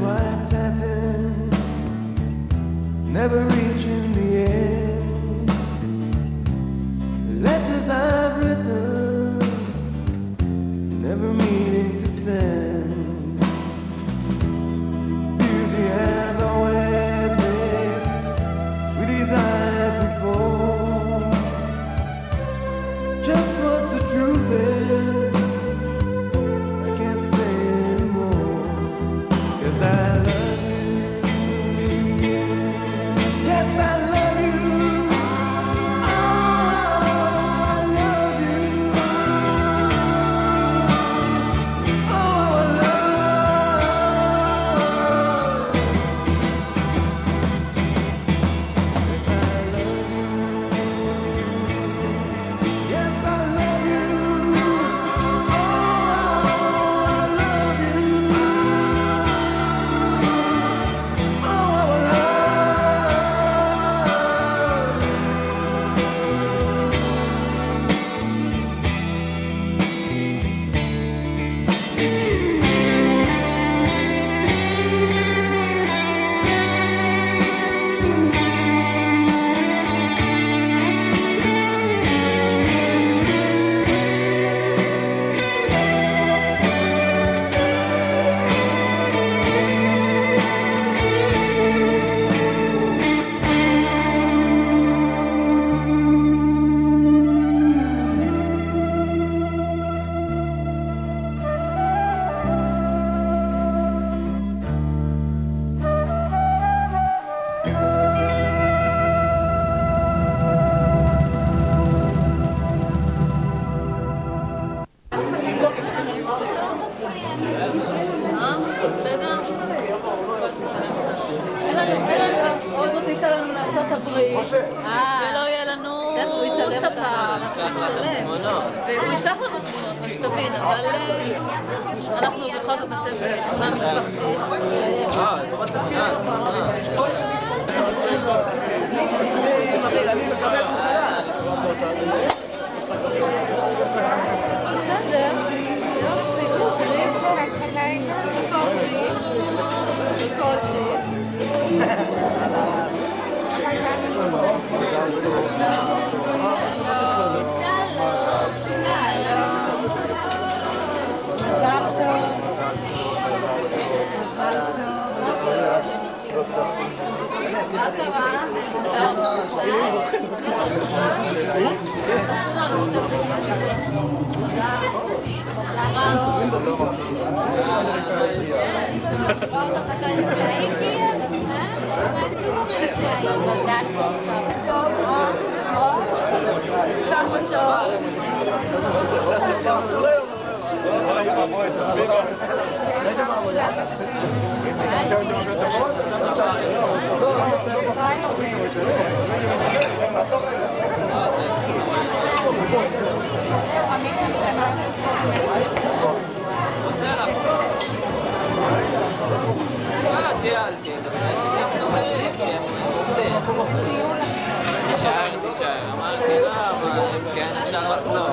white satin, never reaching the end. Letters I've written, never meaning to send. Beauty has always mixed with these eyes before. Just what the truth is, I can't say anymore. 'Cause I love you. Yes, I love you. Oh, I love you. Oh, I love you. Yes, I love you. Yes, I love you. Oh, I love you. Oh, I love you. עוד לא תיסע לנו לארצות הברית, ולא יהיה לנו ספר, והוא ישלח לנו תמונות, רק שתבין, אבל אנחנו בכל זאת נעשה בתמונה משפחתית. אני מקבל תישאר, אמרתי לה, אבל כן, אפשר לחזור.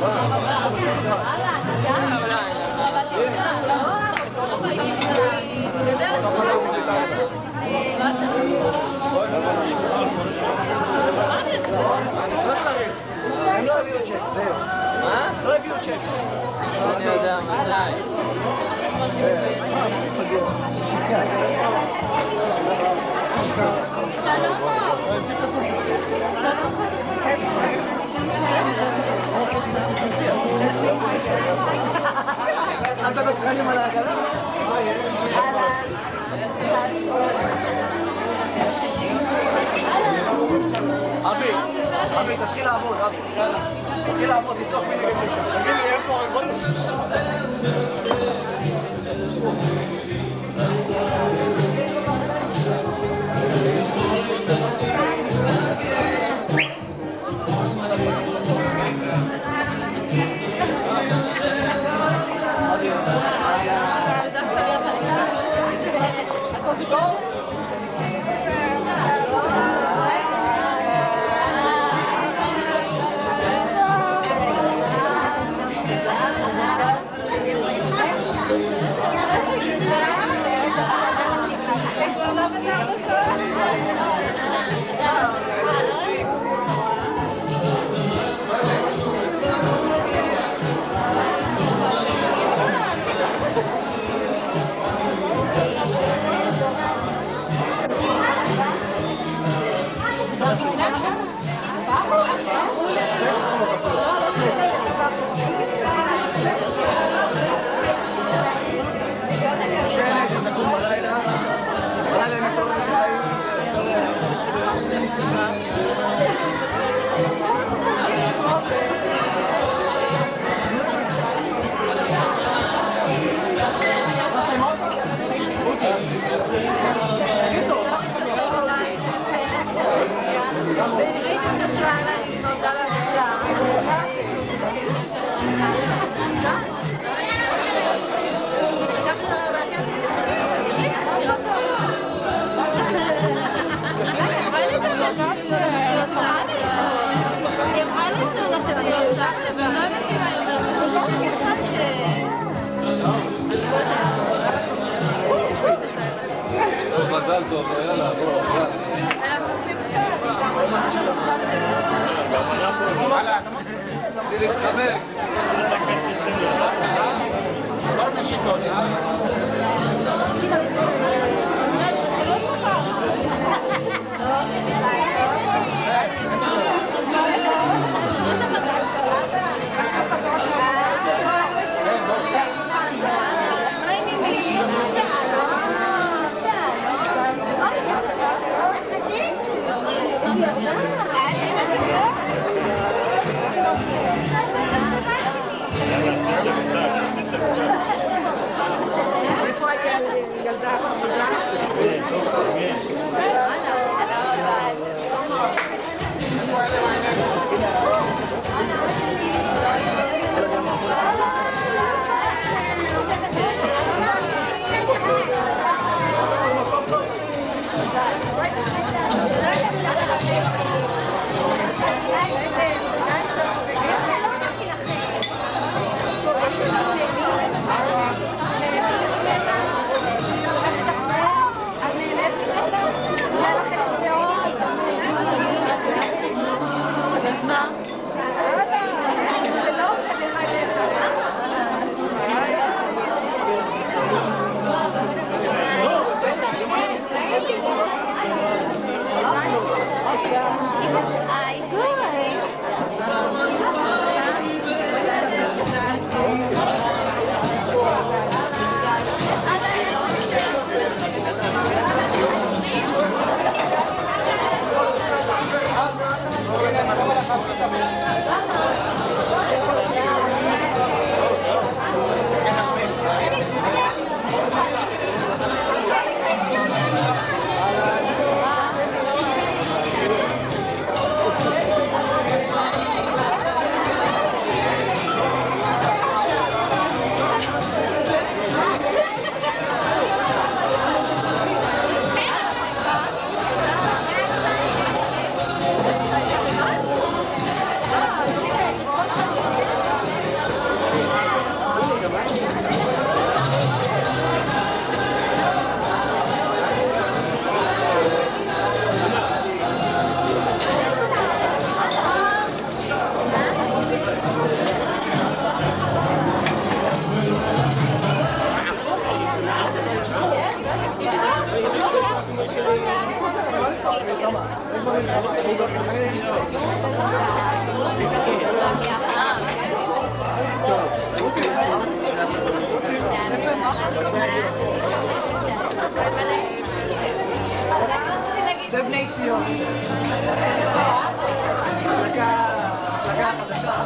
הם לא הביאו צ'ק, זהו. מה? לא הביאו צ'ק. אני יודע, מתי? שמת בקרנים על העגלה? אבי, תתחיל לעבוד, אבי. תתחיל לעבוד, תבדוק מי נגד מישהו. תגיד לי, איפה הרגות? Thank you. בעברית התקשרה אליי, היא נולדה להפסה. לקחת את הרכבת, היא הסתירה שלו. היא אמרה לי שלא עושה לי אותה, ולא הבאתי מה היא אומרת. מזל טוב, יאללה, בוא, תראי להתחבק. לא נשיקות. זה בני ציון. מחלקה חדשה.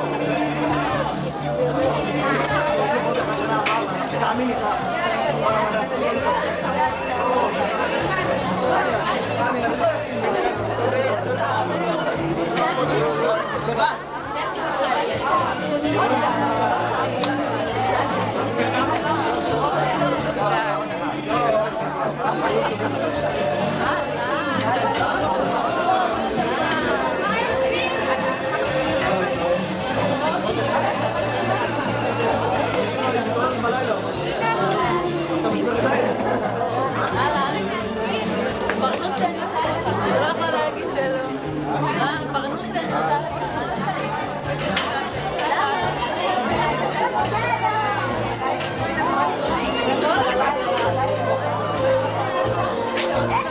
עושים עוד אחד שנה הבאה, תאמין איתך. צבא. Yeah.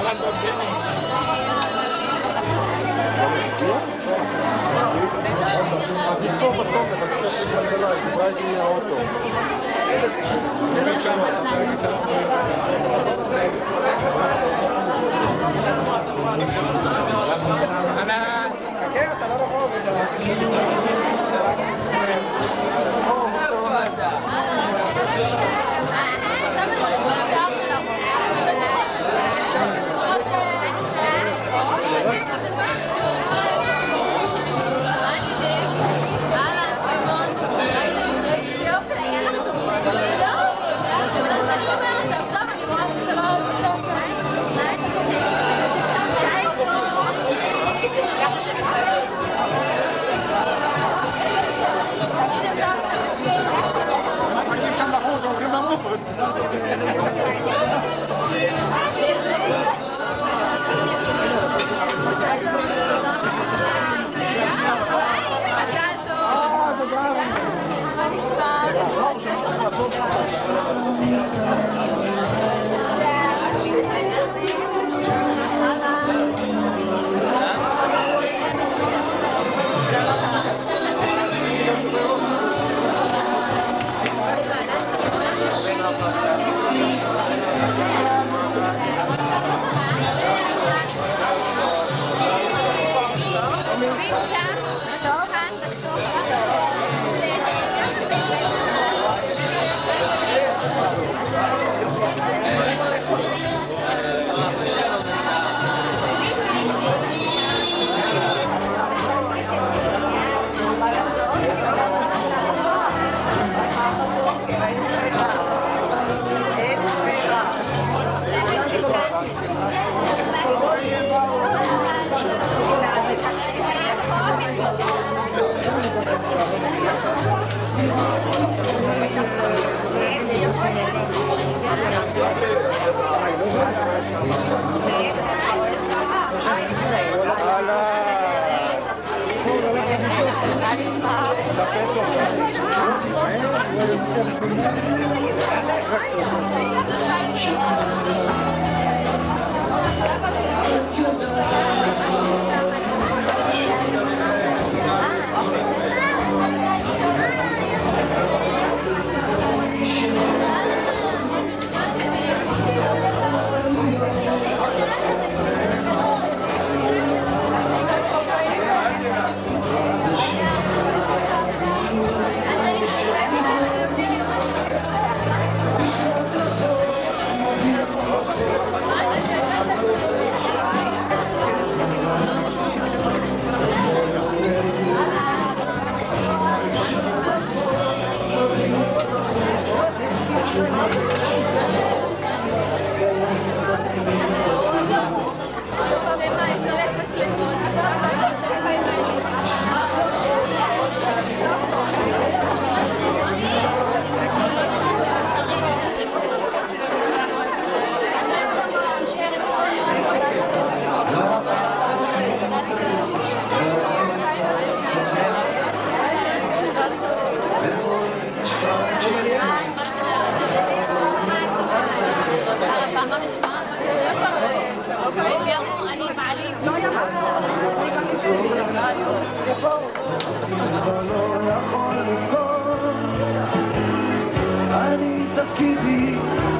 אני תפקידי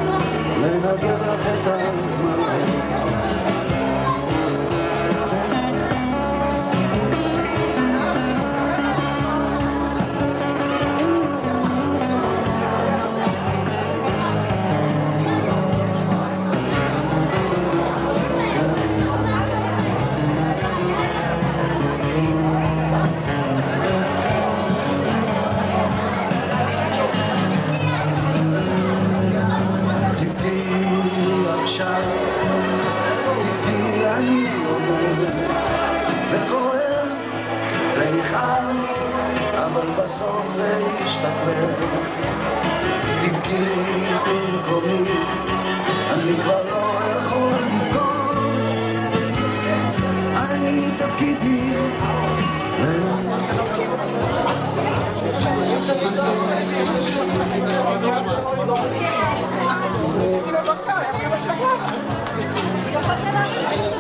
לנגב לך את הדמעות. תבכי אני אומר, זה כואב, זה יכאב, אבל בסוף זה ישתחרר. תבכי במקומי, אני כבר לא יכול לבכות, אני תפקידי Yo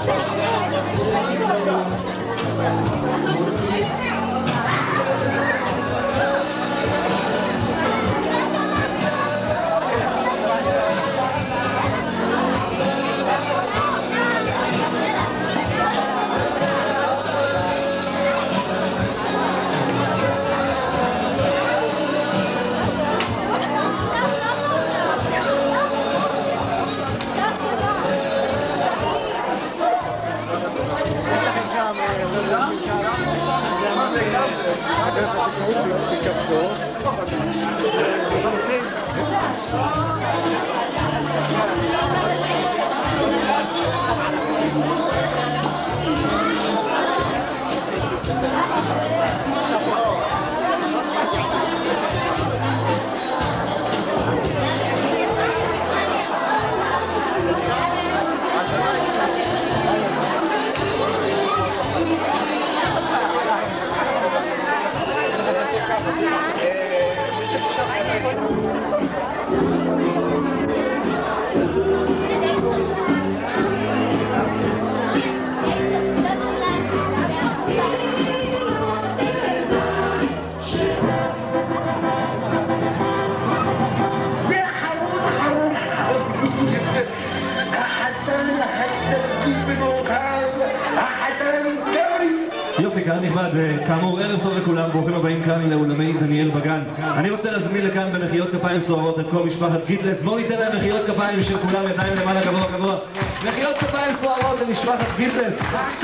יופי, קהל נכבד, כאמור ערב טוב לכולם, ברוכים הבאים כאן לאולמי דניאל בגן. אני רוצה להזמין לכאן במחיאות כפיים סוערות את כל משפחת גיטלס. בואו ניתן להם מחיאות כפיים של כולם, ידיים למעלה גבוה גבוה. מחיאות כפיים סוערות למשפחת גיטלס.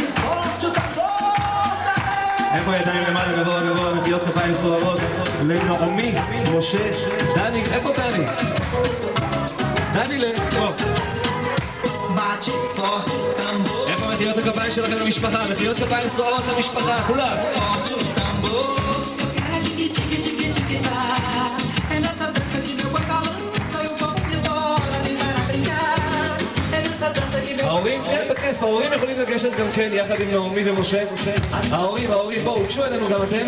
איפה ידיים למעלה גבוה גבוה, מחיאות כפיים סוערות לנעמי, משה, דני, איפה דני? דני לפה. איפה מחיאות הכפיים שלכם למשפחה? מחיאות כפיים סוערות למשפחה, כולם! ההורים, כן בכיף, ההורים יכולים לגשת גם כן יחד עם נעמי ומשה. ההורים, בואו, קשו אלינו גם אתם.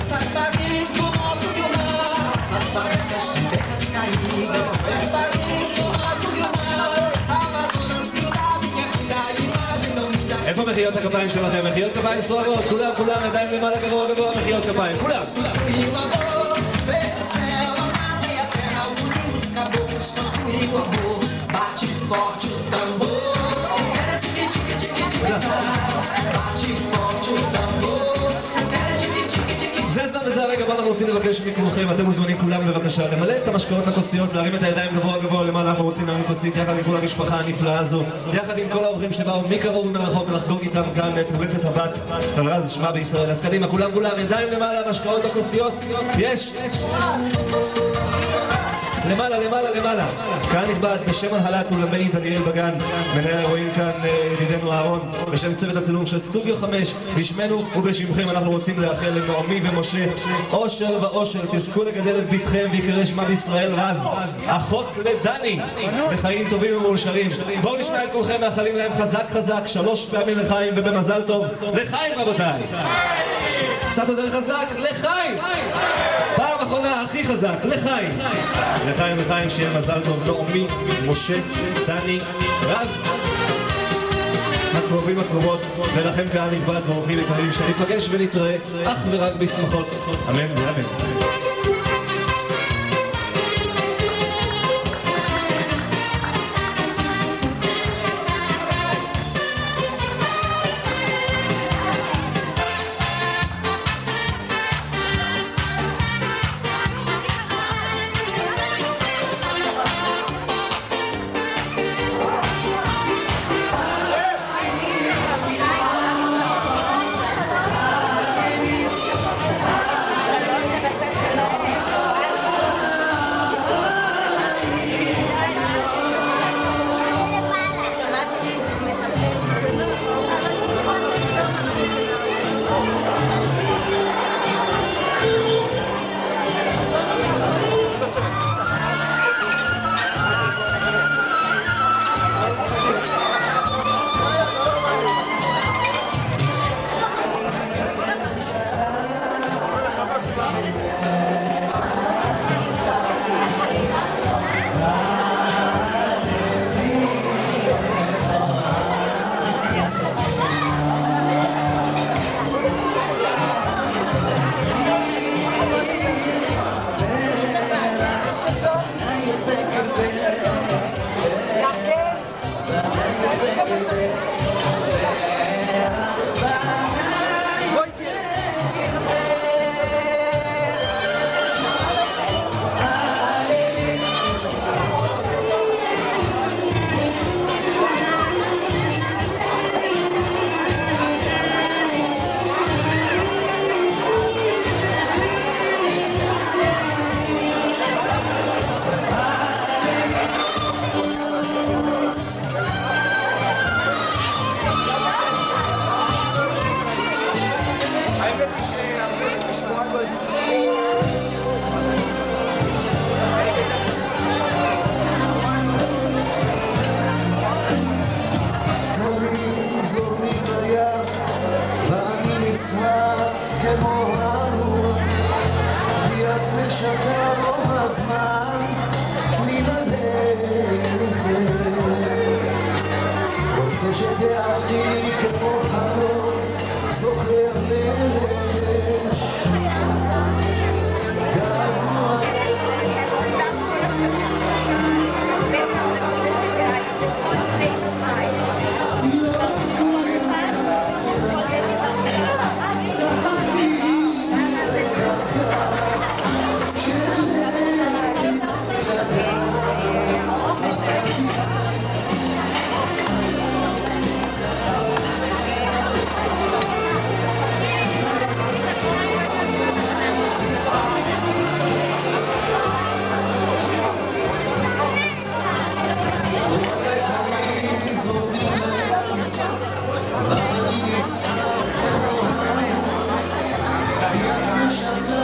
איפה מחיאות הכפיים שלכם? מחיאות כפיים סוערות, כולם, ידיים למעלה גבוה גבוה, מחיאות כפיים, כולם! זה הזמן וזה הרגע בו אנחנו רוצים לבקש מכולכם, אתם מוזמנים כולם בבקשה למלא את המשקאות לכוסיות, להרים את הידיים גבוה גבוה למעלה. אנחנו רוצים להרים כוסית יחד עם כל המשפחה הנפלאה הזו, יחד עם כל האורחים שבאו מקרוב ומרחוק לחגוג איתם כאן את הולדת הבת רז שמה בישראל. אז קדימה, כולם, ידיים למעלה, המשקאות לכוסיות, יש! למעלה. כאן נכבד בשם הנהלת אולמי דניאל בגן, מנהל האירועים כאן ידידנו אהרון, בשם צוות הצילום של סטודיו 5, בשמנו ובשמכם אנחנו רוצים לאחל לנעמי ומשה אושר ואושר, תזכו לגדל את ביתכם ויקרא שמה בישראל רז, אחות לדני, בחיים טובים ומאושרים. בואו נשמע את כולכם, מאחלים להם חזק 3 פעמים לחיים ובמזל טוב לחיים רבותיי. קצת יותר חזק, לחיים! פעם אחרונה הכי חזק, לחיים! לחיים, שיהיה מזל טוב נעמי, משה, דני, רז, הקרובים הקרובות, ולכם קהל נכבד ואורחים יקרים, שניפגש ונתראה אך ורק בשמחות, אמן ואמן. shine.